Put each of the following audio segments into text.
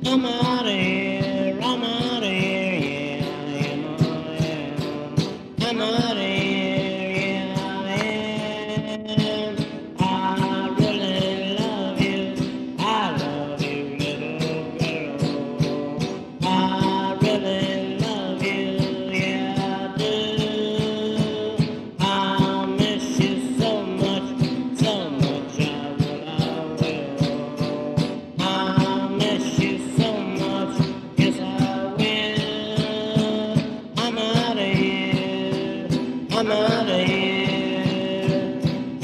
I'm out of here, I'm out of here, yeah, I am. I'm out of here, yeah, I am. I really love you, I love you, little girl. I really love you, yeah, I do. I miss you so much, so much, I miss you so much, yes I will. I'm out of here, I'm out of here.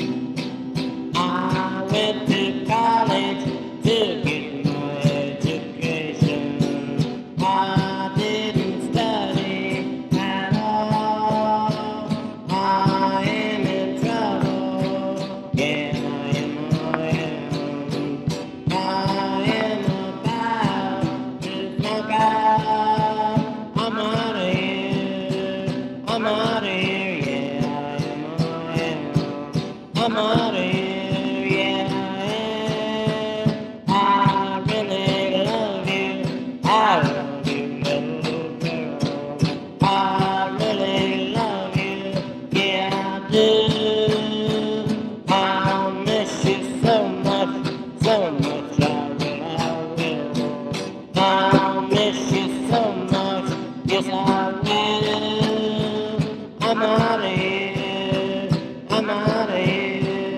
I went to college to get my education. I didn't study at all. I am in trouble. Yeah, I am. I am about to smoke out. I'm out of here. I'm out of here. Yeah, I am. I'm out of here. Yeah, I really love you. I love you, little girl. I really love you. Yeah, I do. I miss you so much, so much. I will. I miss you so much. Yes, I will. I'm out of here. I'm out of here.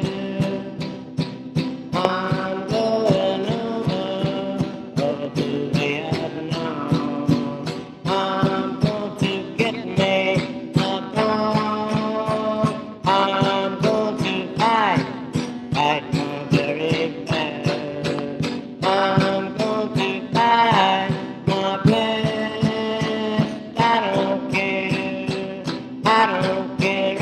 I'm going over to Vietnam. I'm going to get me a gun. I'm going to fight my very best. I'm going to fight my best. I don't care. I don't care.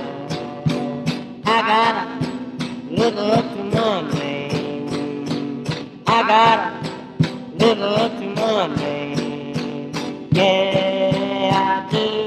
I gotta live up to my name. I gotta live up to my name. Yeah, I do.